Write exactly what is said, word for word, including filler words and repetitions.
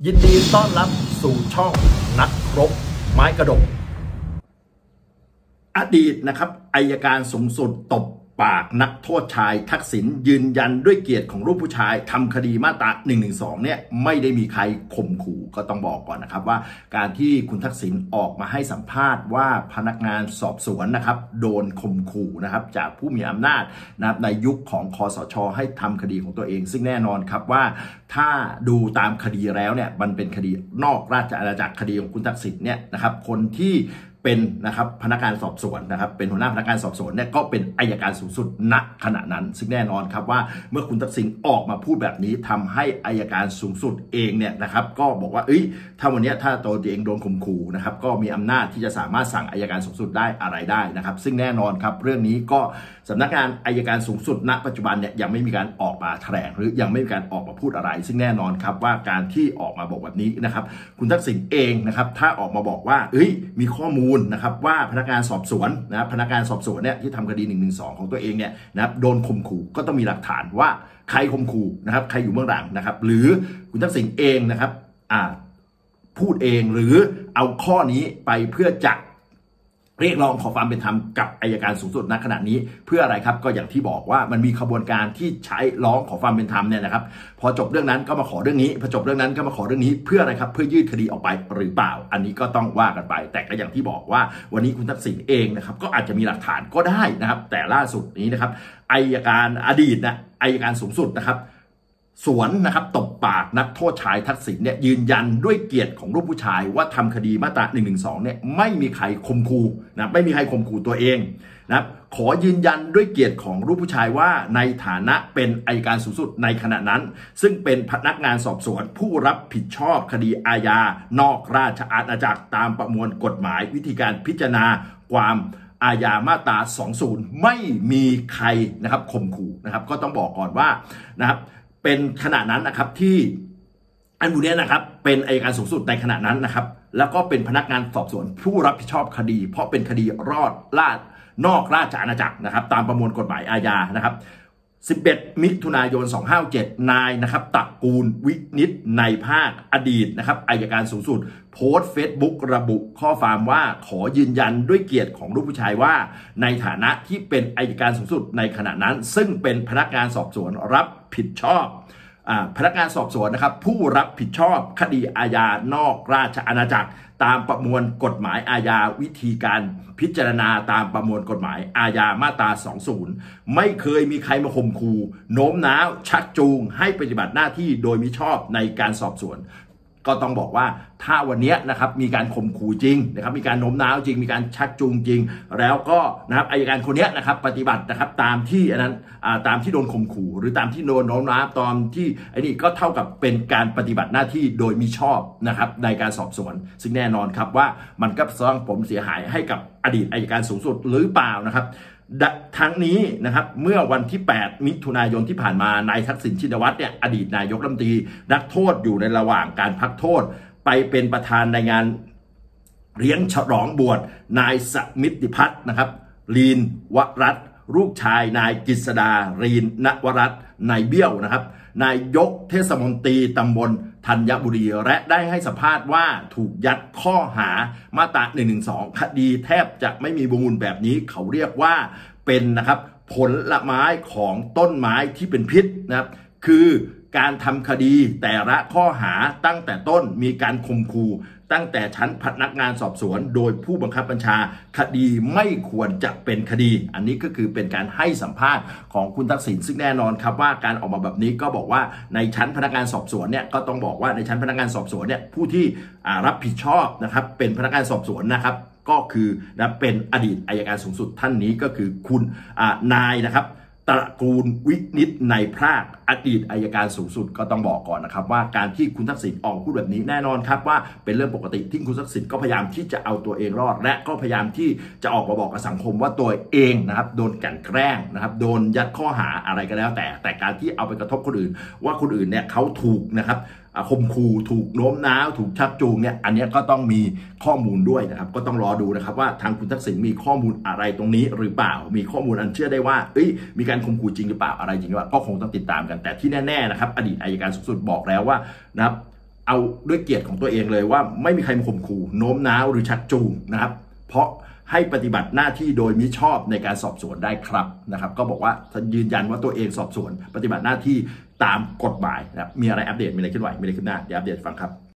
ยินดีต้อนรับสู่ช่องนักรบไม้กระดกอดีตนะครับอัยการสูงสุดตบปากนักโทษชายทักษิณยืนยันด้วยเกียรติของรูปผู้ชายทำคดีมาตราหนึ่งหนึ่งสองเนี่ยไม่ได้มีใครข่มขู่ก็ต้องบอกก่อนนะครับว่าการที่คุณทักษิณออกมาให้สัมภาษณ์ว่าพนักงานสอบสวนนะครับโดนข่มขู่นะครับจากผู้มีอำนาจนะครับในยุคของคสช.ให้ทำคดีของตัวเองซึ่งแน่นอนครับว่าถ้าดูตามคดีแล้วเนี่ยมันเป็นคดีนอกราชอาณาจักรคดีของคุณทักษิณเนี่ยนะครับคนที่เป็นนะครับพนักงานสอบสวนนะครับเป็นหัวหน้าพนักงานสอบสวนเนี่ยก็เป็นอัยการสูงสุดณขณะนั้นซึ่งแน่นอนครับว่าเมื่อคุณทักษิณออกมาพูดแบบนี้ทำให้อัยการสูงสุดเองเนี่ยนะครับก็บอกว่าเอ้ยถ้าวันนี้ถ้าตัวเองโดนข่มขู่นะครับก็มีอำนาจที่จะสามารถสั่งอัยการสูงสุดได้อะไรได้นะครับซึ่งแน่นอนครับเรื่องนี้ก็สำนักงานอัยการสูงสุดณปัจจุบันเนี่ยยังไม่มีการออกมาแถลงหรือยังไม่มีการออกมาพูดอะไรซึ่งแน่นอนครับว่าการที่ออกมาบอกแบบนี้นะครับคุณทักษิณเองนะครับถ้าออกมาบอกว่าเอ้ยมีข้อมูลนะครับว่าพนักงานสอบสวนนะพนักงานสอบสวนเนี่ยที่ทำคดีหนึ่งหนึ่งสองของตัวเองเนี่ยนะครับโดนข่มขู่ก็ต้องมีหลักฐานว่าใครข่มขู่นะครับใครอยู่เบื้องหลังนะครับหรือคุณทักษิณเองนะครับอ่าพูดเองหรือเอาข้อนี้ไปเพื่อจะเรียกร้องขอความเป็นธรรมกับอัยการสูงสุดณขณะนี้เพื่ออะไรครับก็อย่างที่บอกว่ามันมีขบวนการที่ใช้ร้องขอความเป็นธรรมเนี่ยนะครับพอจบเรื่องนั้นก็มาขอเรื่องนี้พอจบเรื่องนั้นก็มาขอเรื่องนี้เพื่ออะไรครับเพื่อยืดคดีออกไปหรือเปล่าอันนี้ก็ต้องว่ากันไปแต่ก็อย่างที่บอกว่าวันนี้คุณทักษิณเองนะครับก็อาจจะมีหลักฐานก็ได้นะครับแต่ล่าสุดนี้นะครับอัยการอดีตนะอัยการสูงสุดนะครับสวนนะครับตบปากนักโทษชายทักษิณเนี่ยยืนยันด้วยเกียรติของรูปผู้ชายว่าทำคดีมาตราหนึ่งหนึ่งสองเนี่ยไม่มีใครข่มขู่นะไม่มีใครข่มขู่ตัวเองนะครับขอยืนยันด้วยเกียรติของรูปผู้ชายว่าในฐานะเป็นอัยการสูงสุดในขณะนั้นซึ่งเป็นพนักงานสอบสวนผู้รับผิดชอบคดีอาญานอกราชอาณาจักรตามประมวลกฎหมายวิธีการพิจารณาความอาญามาตราสองสิบไม่มีใครนะครับข่มขู่นะครับก็ต้องบอกก่อนว่านะครับเป็นขณะนั้นนะครับที่อันบุญเนี่ยนะครับเป็นอัยการสูงสุดในขณะนั้นนะครับแล้วก็เป็นพนักงานสอบสวนผู้รับผิดชอบคดีเพราะเป็นคดีรอดลาดนอกราชอาณาจักรนะครับตามประมวลกฎหมายอาญานะครับสิบเอ็ดมิถุนายนสองพันห้าร้อยเจ็ดนายนะครับตระกูลวินิจในภาคอดีตนะครับอัยการสูงสุดโพสต์เฟซบุ๊กระบุข้อความว่าขอยืนยันด้วยเกียรติของลูกผู้ชายว่าในฐานะที่เป็นอัยการสูงสุดในขณะนั้นซึ่งเป็นพนักงานสอบสวนรับผิดชอบพนักงานสอบสวนนะครับผู้รับผิดชอบคดีอาญานอกราชอาณาจักรตามประมวลกฎหมายอาญาวิธีการพิจารณาตามประมวลกฎหมายอาญามาตราสองสิบไม่เคยมีใครมาข่มขู่โน้มน้าวชักจูงให้ปฏิบัติหน้าที่โดยมิชอบในการสอบสวนก็ต้องบอกว่าถ้าวันนี้นะครับมีการข่มขู่จริงนะครับมีการโน้มน้าวจริงมีการชักจูงจริงแล้วก็นะครับอัยการคนนี้นะครับปฏิบัตินะครับตามที่อันนั้นตามที่โดนข่มขู่หรือตามที่โดนโน้มน้าวตอนที่ไอ้นี่ก็เท่ากับเป็นการปฏิบัติหน้าที่โดยมิชอบนะครับในการสอบสวนซึ่งแน่นอนครับว่ามันก็สร้างผลเสียหายให้กับอดีตอัยการสูงสุดหรือเปล่านะครับทั้งนี้นะครับเมื่อวันที่แปดมิถุนายนที่ผ่านมานายทักษิณชินวัตรเนี่ยอดีตนายกรัฐมนตรีนักโทษอยู่ในระหว่างการพักโทษไปเป็นประธานในงานเลี้ยงฉลองบวชนายสมิทธิพัฒน์นะครับลีนวรัตน์ลูกชายนายกฤษดาลีนณวรัตน์นายเบี้ยวนะครับนายกเทศมนตรีตำบลธัญบุรีและได้ให้สัมภาษณ์ว่าถูกยัดข้อหามาตราหนึ่งหนึ่งสองคดีแทบจะไม่มีมูลแบบนี้เขาเรียกว่าเป็นนะครับผลไม้ของต้นไม้ที่เป็นพิษนะครับคือการทำคดีแต่ละข้อหาตั้งแต่ต้นมีการข่มขู่ตั้งแต่ชั้นพนักงานสอบสวนโดยผู้บังคับบัญชาคดีไม่ควรจะเป็นคดีอันนี้ก็คือเป็นการให้สัมภาษณ์ของคุณทักษิณซึ่งแน่นอนครับว่าการออกมาแบบนี้ก็บอกว่าในชั้นพนักงานสอบสวนเนี่ยก็ต้องบอกว่าในชั้นพนักงานสอบสวนเนี่ยผู้ที่รับผิดชอบนะครับเป็นพนักงานสอบสวนนะครับก็คือนะเป็นอดีตอัยการสูงสุดท่านนี้ก็คือคุณนายนะครับตระกูลวินิจในภาคอดีตอัยการสูงสุดก็ต้องบอกก่อนนะครับว่าการที่คุณทักษิณออกพูดแบบนี้แน่นอนครับว่าเป็นเรื่องปกติที่คุณทักษิณก็พยายามที่จะเอาตัวเองรอดและก็พยายามที่จะออกมาบอกกับสังคมว่าตัวเองนะครับโดนกลั่นแกล้งนะครับโดนยัดข้อหาอะไรก็แล้วแต่แต่การที่เอาไปกระทบคนอื่นว่าคนอื่นเนี่ยเขาถูกนะครับข่มขู่ถูกโน้มน้าวถูกชักจูงเนี่ยอันนี้ก็ต้องมีข้อมูลด้วยนะครับก็ต้องรอดูนะครับว่าทางคุณทักษิณมีข้อมูลอะไรตรงนี้หรือเปล่ามีข้อมูลอันเชื่อได้ว่าเอ้ยมีการข่มขู่จริงหรือเปล่าอะไรจริงหรือเปล่าก็คงต้องติดตามกันแต่ที่แน่ๆนะครับอดีตอัยการสูงสุดบอกแล้วว่านะครับเอาด้วยเกียรติของตัวเองเลยว่าไม่มีใครมาข่มขู่โน้มน้าวหรือชักจูงนะครับเพราะให้ปฏิบัติหน้าที่โดยมิชอบในการสอบสวนได้ครับนะครับก็บอกว่ายืนยันว่าตัวเองสอบสวนปฏิบัติหน้าที่ตามกฎหมายนะครับมีอะไรอัปเดตมีอะไรขึ้นไหวมีอะไรขึ้นหน้าเดี๋ยวอัปเดตฟังครับ